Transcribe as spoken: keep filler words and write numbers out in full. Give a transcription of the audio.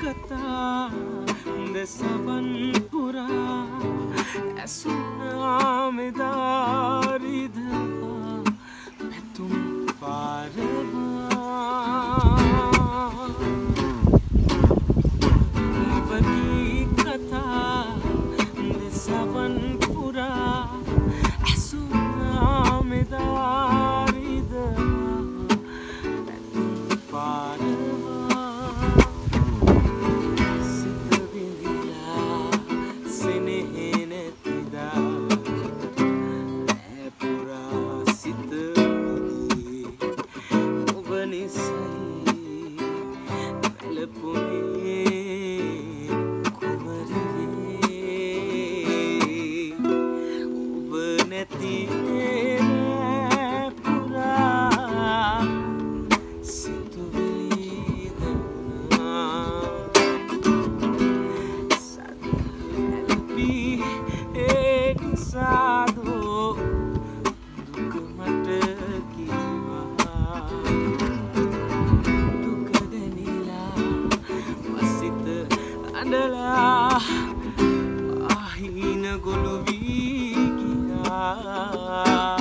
කතා දෙසවන් පුරා ඇසුනා මෙදා රිදවා පැතුම් පාරවා වගී කතා දෙසවන් පුරා ඇසුනා මෙදා රිදවා පැතුම් පාරවා Sado duka mata kiwa duka denila wasita andala ahina golu vigiya